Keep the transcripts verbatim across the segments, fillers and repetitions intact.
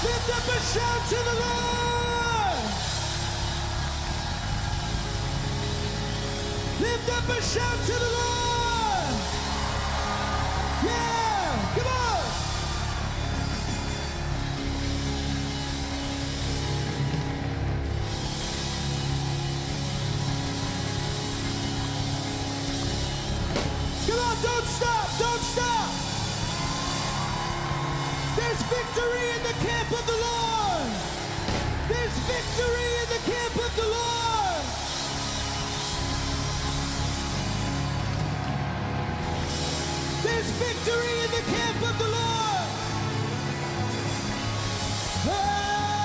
Lift up a shout to the Lord. Lift up a shout to the Lord. Yeah, come on. Come on, don't stop, don't stop. There's victory in the camp of the Lord. There's victory in the camp of the Lord. There's victory in the camp of the Lord. Oh.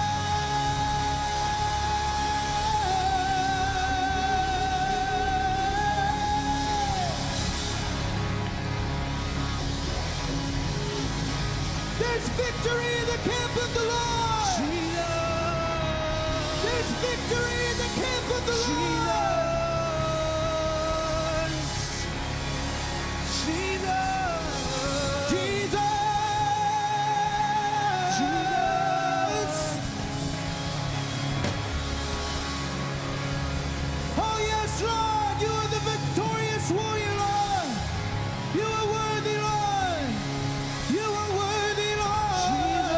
There's victory in the camp of the Lord. Jesus. There's victory in the camp of the Lord. Jesus. Jesus. Jesus. Jesus. Oh yes, Lord, you are the victorious warrior, Lord. You are worthy, Lord. You are worthy, Lord.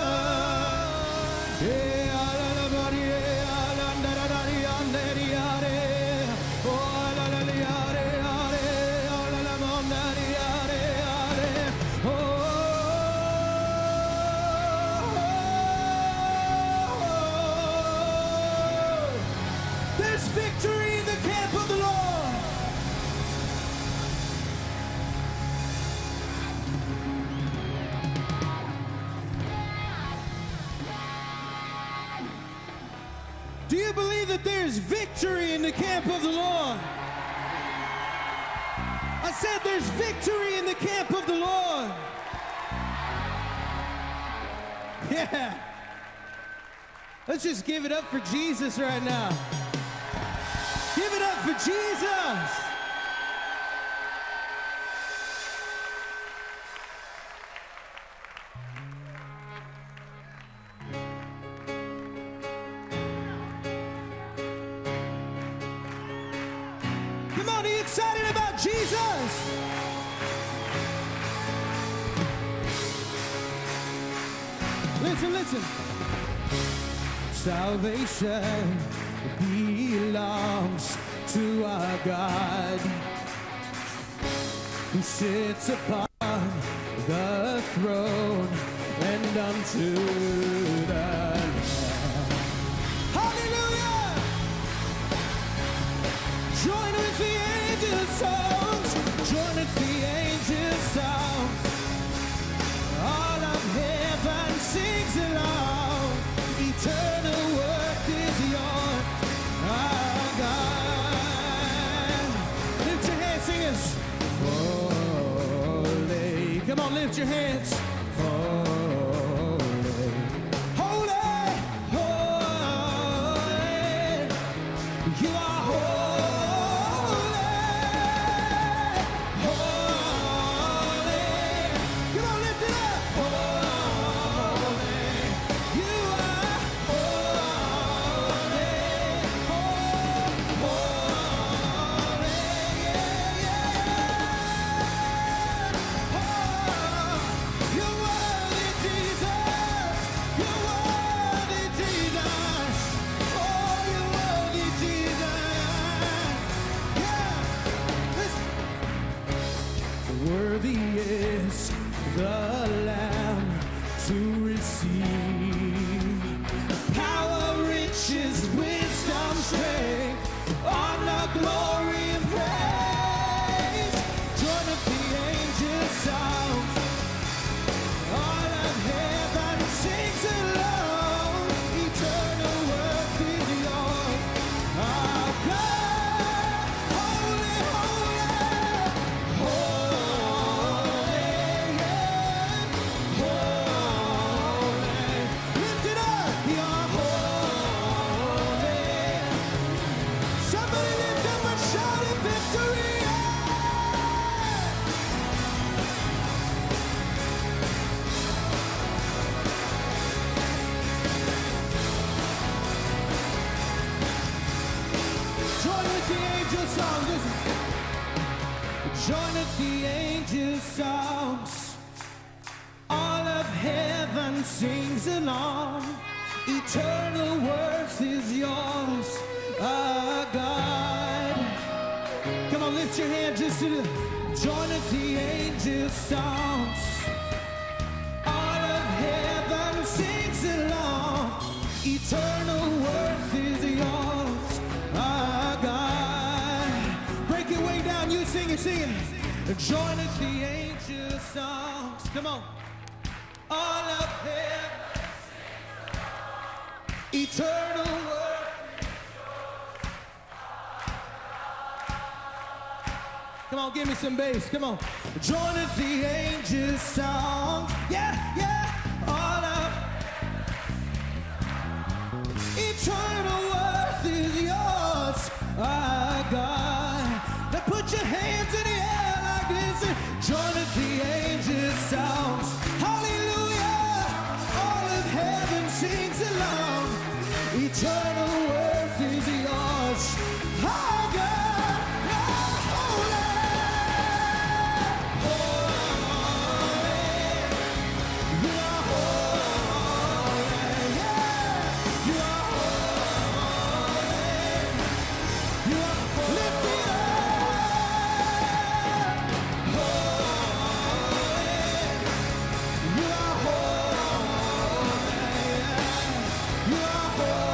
Jesus. There's victory in the camp of the Lord. Do you believe that there's victory in the camp of the Lord? I said there's victory in the camp of the Lord. Yeah. Let's just give it up for Jesus right now. Give it up for Jesus. Come on, are you excited about Jesus? Listen, listen. Salvation belongs to our God, who sits upon the throne and unto the Lamb. Hallelujah! Join with the angels' songs. Join with the angels' songs. All of heaven sings along. Eternal worth is yours, our God. Lift your hands, singers. Holy. Come on, lift your hands. Holy. Holy. Holy. You are holy. Holy. Come on, lift it up. Holy. You are holy. Holy. Yeah, yeah. Oh, you're worthy, Join at the angels' songs. All of heaven sings along. Eternal worth is yours, our God. Come on, lift your hand just to the, join at the angels' songs. All of heaven sings along. Eternal worth is yours, our God. Break it way down, you sing it, sing it. Join at the angels' songs. Come on. All of heaven. Eternal worth. Come on, give me some bass. Come on. Join at the angels' song. Yeah, yeah. All of eternal worth is yours, our God. Now put your hands in the air like this. Join at the angels' songs. Hallelujah. All of heaven sings along. Eternal worth is yours, our God. You're holy, holy. You are holy, yeah. You are holy. You are lifted up, holy. You are holy, yeah. You are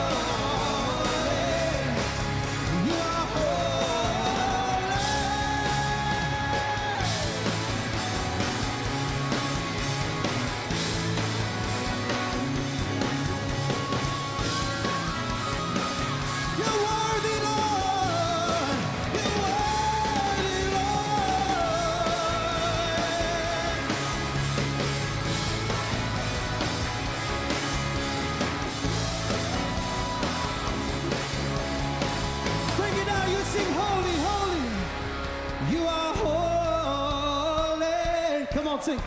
sing.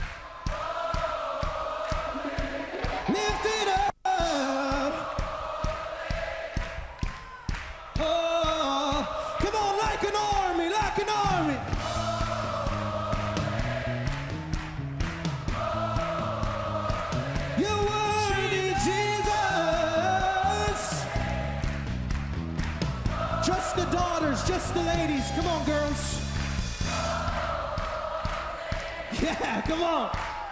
Lift it up. Oh, come on, like an army, like an army. You're worthy, Jesus. Just the daughters, just the ladies. Come on, girls. Yeah, come on.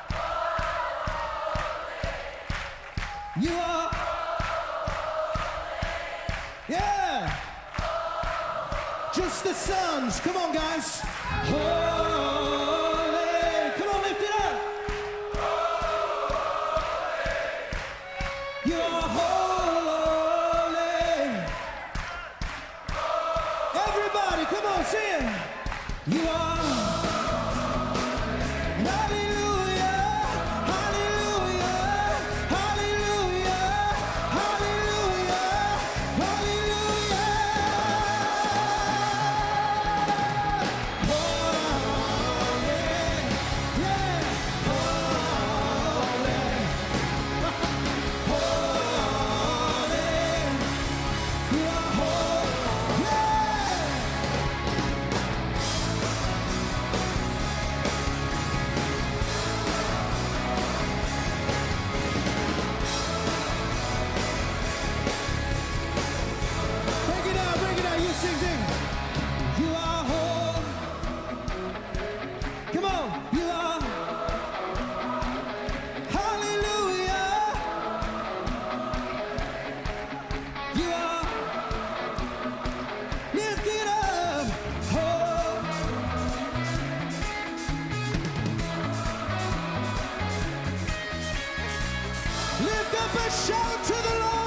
You are. Yeah. Just the sons. Come on, guys. Holy. Come on, lift it up. You are holy. Everybody, come on, sing. You are. Shout to the Lord!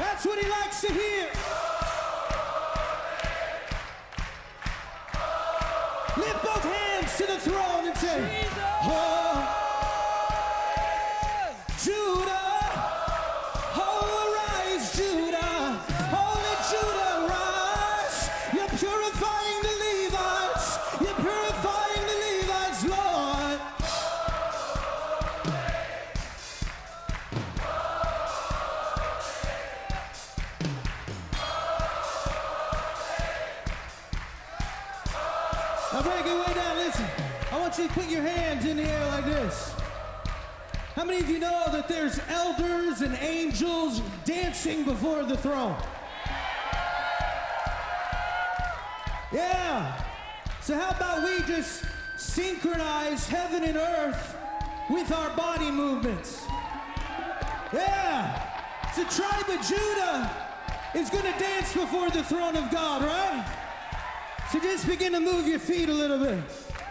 That's what he likes to hear. Lift both hands to the throne and say, oh, Judah, oh, rise, Judah, holy Judah, rise. You're purifying the Levites. You're purifying the Levites, Lord. Now break it way down, listen. I want you to put your hands in the air like this. How many of you know that there's elders and angels dancing before the throne? Yeah. So how about we just synchronize heaven and earth with our body movements? Yeah. So tribe of Judah is going to dance before the throne of God, right? So just begin to move your feet a little bit.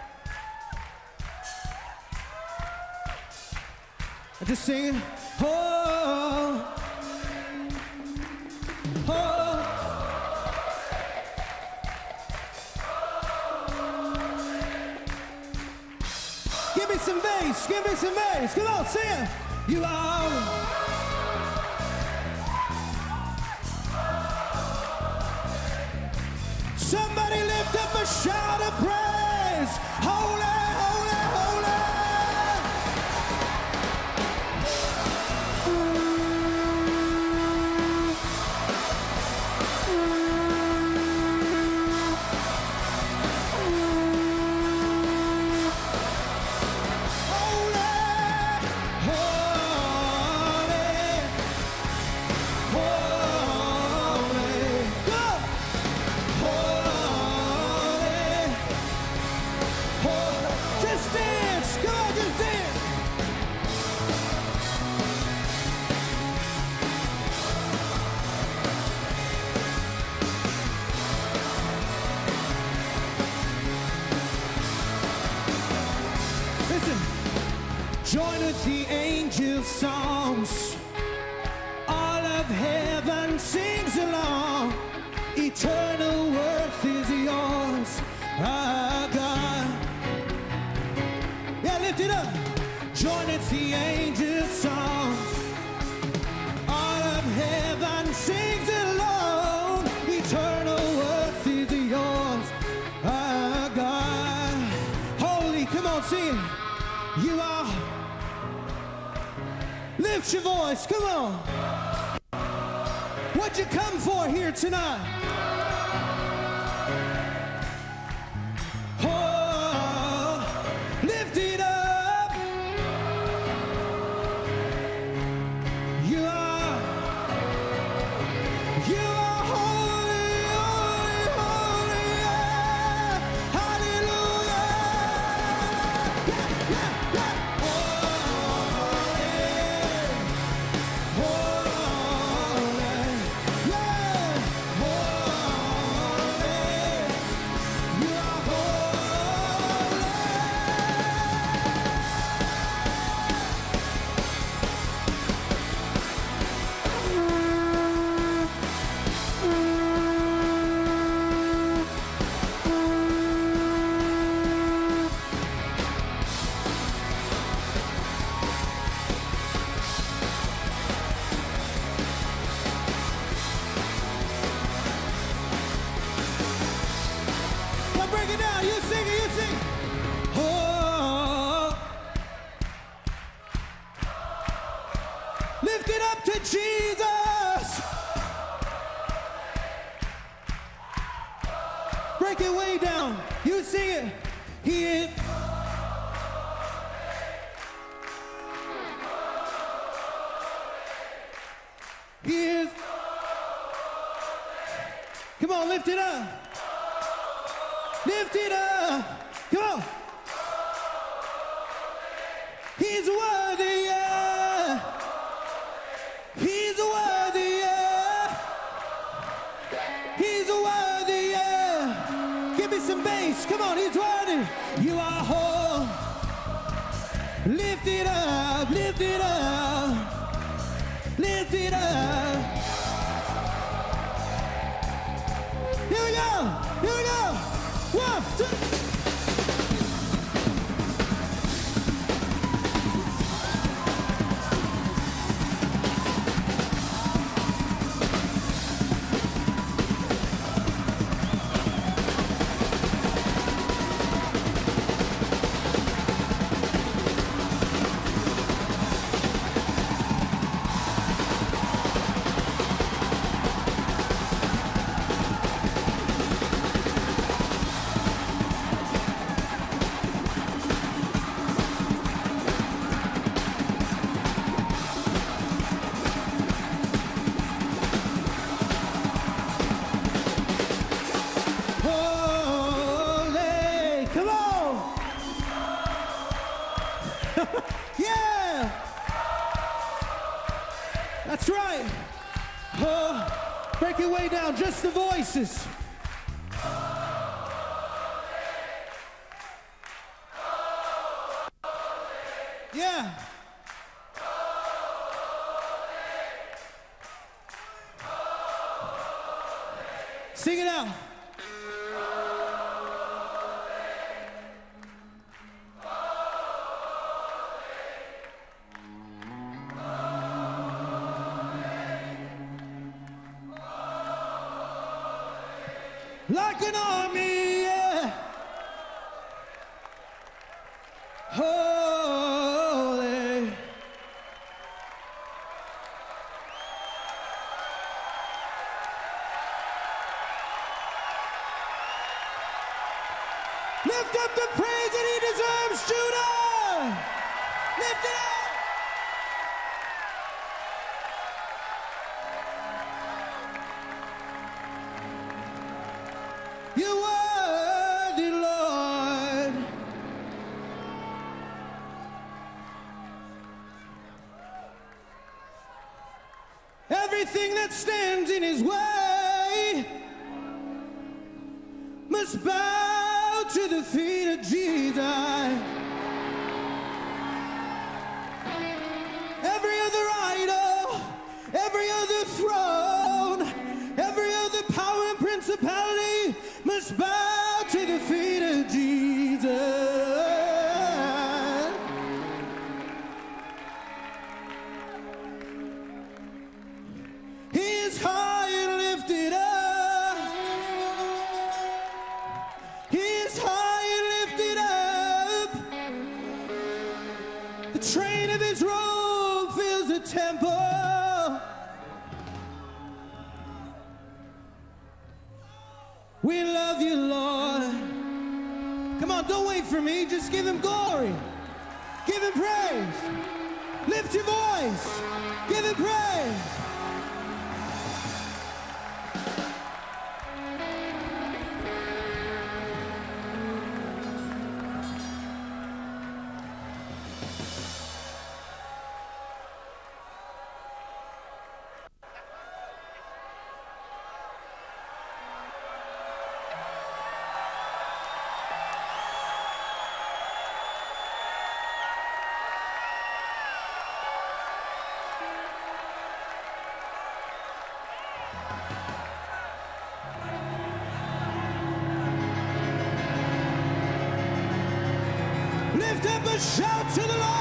I just sing, oh, oh. Give me some bass, give me some bass. Come on, sing it. You are. Somebody lift up a shout of praise. Holy, holy, holy. Join with the angel songs. All of heaven sings along. Eternal worth is yours, our God. Yeah, lift it up. Join with the angel songs. All of heaven sings along. Eternal worth is yours, our God. Holy, come on, sing it. You are. Lift your voice, come on. What'd you come for here tonight? Oh, lift it up. You are, you are holy, holy, holy, yeah. Hallelujah. Yeah, yeah, yeah. Break it down, you sing it, you sing. Oh, lift it up to Jesus. Break it way down, you sing it. He is. He is. Come on, lift it up. Lift it up. Come on. He's worthy, yeah. He's worthy, yeah. He's worthy, yeah. Give me some bass. Come on, he's worthy. You are whole. Lift it up, lift it up. Lift it up. Here we go. One, two. Yeah! That's right. Oh, break it way down, just the voices. Yeah. Sing it out. Like an army, yeah. Holy. Lift up the praise that he deserves, Judah. Lift it up. You're worthy, Lord. Everything that stands in his way must bow to the feet of Jesus. Every other idol, every other throne, every other power and principality must bow to the feet of Jesus. He is high and lifted up. He is high and lifted up. The train of his robe fills the temple. We love you, Lord. Come on, don't wait for me. Just give him glory. Give him praise. Lift your voice. Give him praise. Lift up a shout to the Lord.